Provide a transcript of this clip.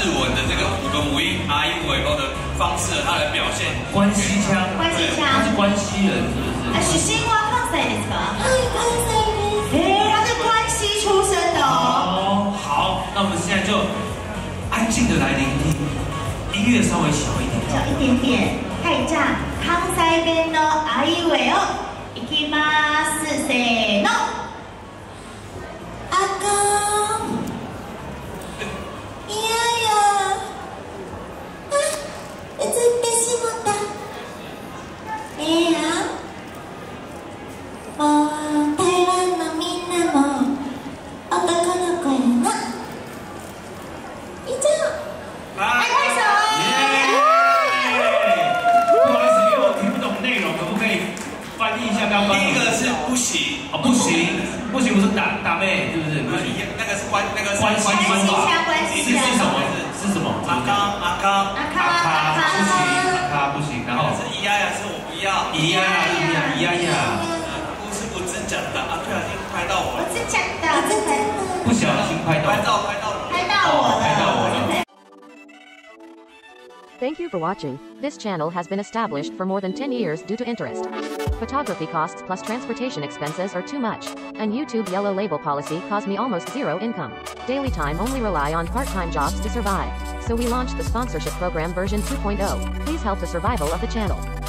日文的这个5个母音 R U V O 的方式，它来表现关西腔，他是关西人是不是？ 出身は関西ですか？関西です。他是关西出身的哦。 好，那我们现在就安静的来聆听，音乐稍微小一点， 小一点点。はい、じゃあ関西弁のあいうえをいきます。せーの。あかん。いやいや。あ、映ってしまった。やん。もう台湾のみんなも男の子やな。以上。 来， 拍手。 不好意思，因为我听不懂内容，可不可以翻译一下刚刚？ 第一个是不行， 哦，不行，不行，我是打妹，是不是？不行， 那个是关系说法， 是什么？是什么？ 阿康， 不行，阿卡不行，然后是咿呀呀，是我不要， 咿呀呀， 不是我真讲的啊，不小心拍到我了， 我真讲的，真的。 不小心拍到我了。 Thank you for watching. This channel has been established for more than 10 years due to interest. Photography costs plus transportation expenses are too much, and YouTube yellow label policy caused me almost zero income. Daily time only rely on part-time jobs to survive. So we launched the sponsorship program version 2.0. Please help the survival of the channel.